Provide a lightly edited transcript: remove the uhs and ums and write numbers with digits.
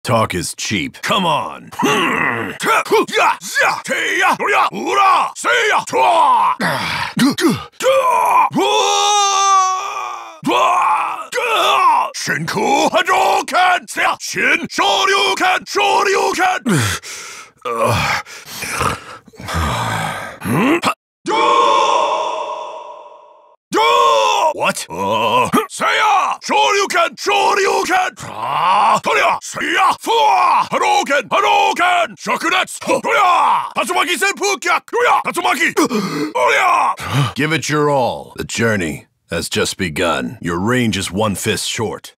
Talk is cheap. Come on. Shinku Hadouken! Shin Shoryuken! Shoryuken! What? Seiya! Shoryuken! Shoryuken! Toria! Seiya! Fuwa! Hadouken! Hadouken! Shakunetsu! Toria! Tatsumaki Senpu Kyak! Toria! Tatsumaki! Toria! Give it your all. The journey has just begun. Your range is one fist short.